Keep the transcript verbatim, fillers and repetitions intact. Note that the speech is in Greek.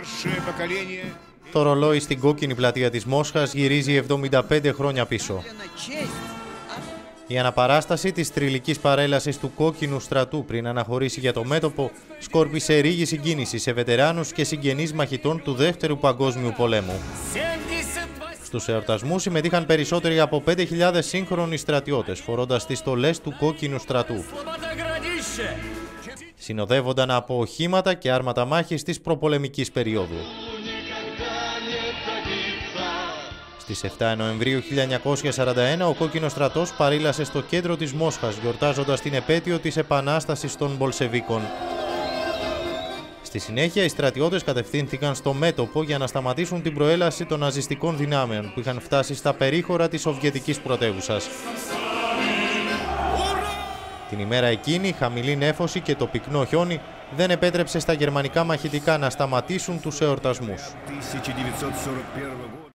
Το ρολόι στην κόκκινη πλατεία της Μόσχας γυρίζει εβδομήντα πέντε χρόνια πίσω. Η αναπαράσταση της θρυλικής παρέλασης του κόκκινου στρατού πριν αναχωρήσει για το μέτωπο σκόρπισε ρίγη συγκίνηση σε βετεράνους και συγγενείς μαχητών του Δεύτερου Παγκόσμιου Πολέμου. Στους εορτασμούς συμμετείχαν περισσότεροι από πέντε χιλιάδες σύγχρονοι στρατιώτες φορώντας τις στολές του κόκκινου στρατού. Συνοδεύονταν από οχήματα και άρματα μάχης της προπολεμικής περίοδου. Στις εφτά Νοεμβρίου χίλια εννιακόσια σαράντα ένα ο κόκκινος στρατός παρήλασε στο κέντρο της Μόσχας γιορτάζοντας την επέτειο της επανάστασης των Μπολσεβίκων. Στη συνέχεια οι στρατιώτες κατευθύνθηκαν στο μέτωπο για να σταματήσουν την προέλαση των ναζιστικών δυνάμεων που είχαν φτάσει στα περίχωρα της Σοβιετικής πρωτεύουσας. Την ημέρα εκείνη, χαμηλή νέφωση και το πυκνό χιόνι δεν επέτρεψε στα γερμανικά μαχητικά να σταματήσουν τους εορτασμούς.